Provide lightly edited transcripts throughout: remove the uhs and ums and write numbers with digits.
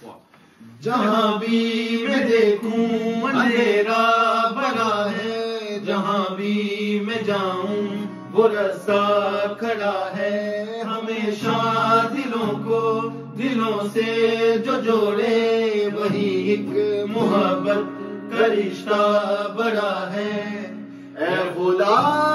जहाँ भी मैं देखूं अंधेरा बना है, जहाँ भी मैं जाऊं वो रास्ता खड़ा है। हमेशा दिलों से जो जोड़े वही एक मोहब्बत का रिश्ता बड़ा है। ऐ खुदा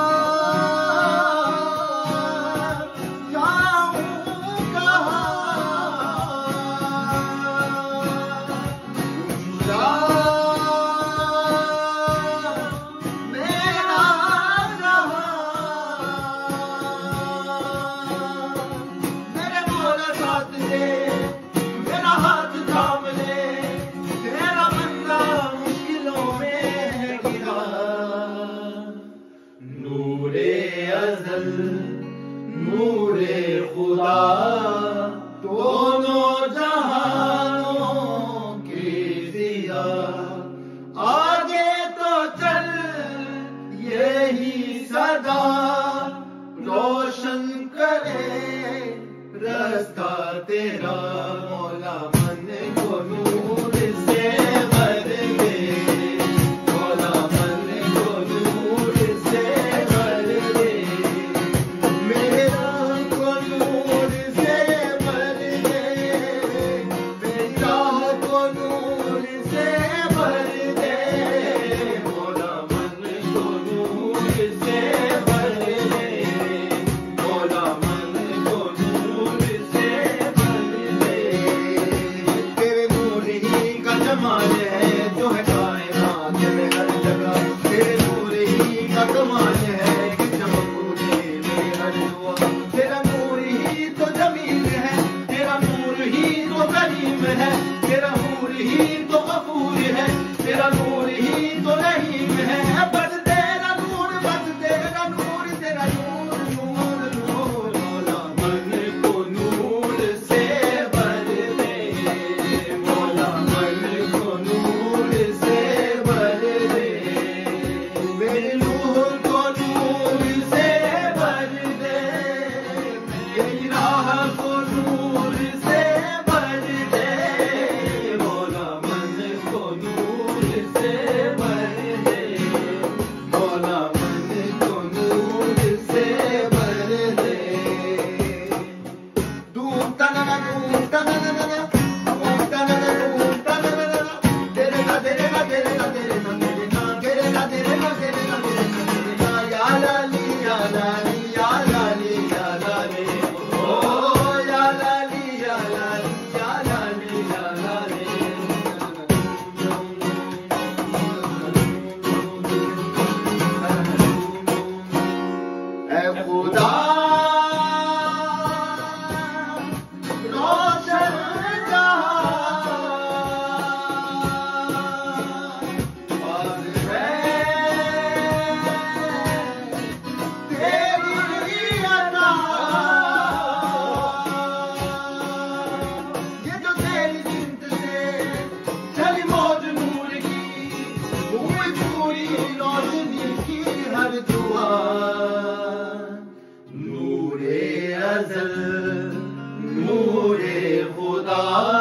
नूरे खुदा दोनों जहानों की दिया, आगे तो चल यही सदा रोशन करे रास्ता तेरा। मौला मन को नूर से भर दे, मौला मन को नूर से भर दे, मेरा को नूर से भर दे, मेरा को नूर से भर दे, मौला मन को नूर से भर दे, मौला मन को नूर से भर दे। तेरे नूर ही का जमाल है जो है कायनात में हर जगह, तेरे नूर ही का कमाल है कि चमक में हर दुआ। तेरा नूर ही तो जमीन है, तेरा नूर ही तो करीम है, तेरा नूर ही तो गफूर है, तेरा नूर ही तो रहीम है। बस तेरा नूर, बस तेरा नूर, तेरा नूर नूर नूर। मौला मन को नूर से भर दे, मौला मन को नूर से भर दे, मेरे नूर को नूर से भर दे, मेरी राह को नूर से भर दे, मौला मन को नूर से भर दे, मौला मन को नूर से भर दे। धूम तनना धूम तनना धूम तनना धूम तनना, तेरे ना तेरे ना तेरे ना तेरे ना तेरे ना तेरे ना तेरे ना तेरे ना तेरे ना, या लाली या लाली या लाली या लाली, ओ या लाली या लाली या लाली या लाली। ऐ खुदा रोशन जहां और है तेरी अता, ये जो तेरी जिंद से चली मौज नूर की, हुई पूरी रोशनी की हर दुआ। नूरे अज़ल नूरे खुदा